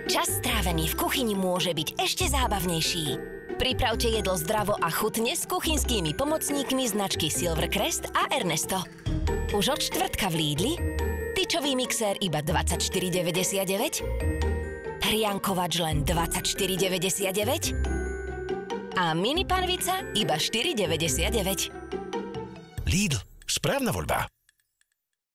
Čas strávený v kuchyni môže byť ešte zábavnejší. Pripravte jedlo zdravo a chutne s kuchynskými pomocníkmi značky Silvercrest a Ernesto. Už od štvrtka v Lidli tyčový mixér iba 24,99, hriankovač len 24,99 a mini panvica iba 4,99. Lidl, správna voľba.